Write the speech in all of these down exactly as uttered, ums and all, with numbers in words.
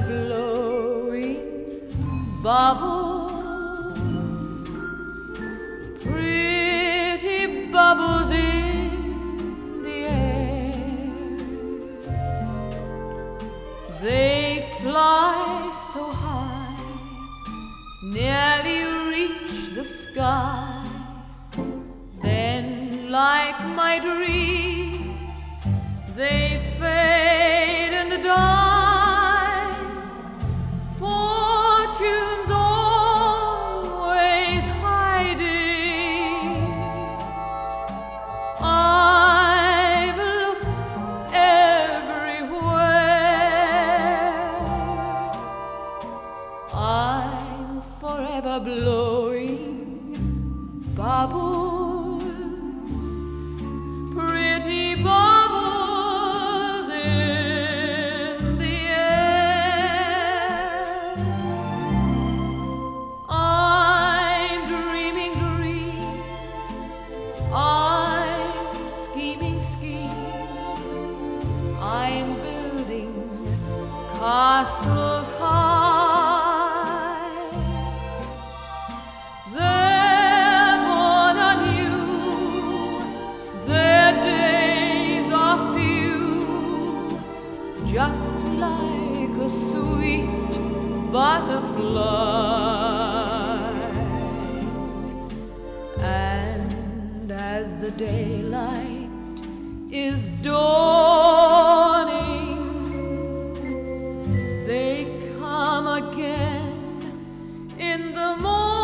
blowing bubbles, pretty bubbles in the air. They fly so high, nearly reach the sky. Then, like my dreams, they fade and die. Fortune's always hiding. I've looked everywhere. I'm forever blowing bubbles, pretty bubbles in the air. I'm dreaming dreams, I'm scheming schemes, I'm building castles high. They're born anew, their days are few, just like a sweet butterfly. And as the daylight is dawning, they come again in the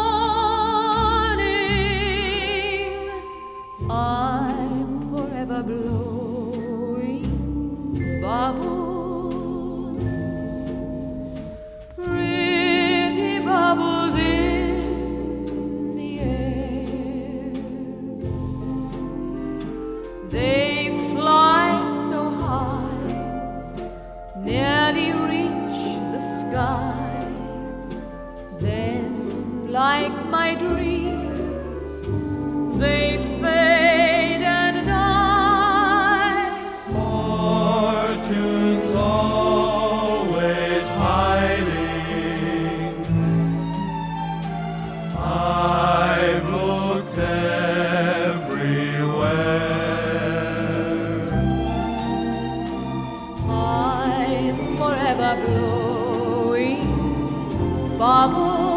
morning. I'm forever blowing bubbles, pretty bubbles in the air. They fly so high, nearly reach the sky. Then, like my dreams, they fade and die. Fortune's always hiding. I've looked everywhere. I'm forever blowing bubbles,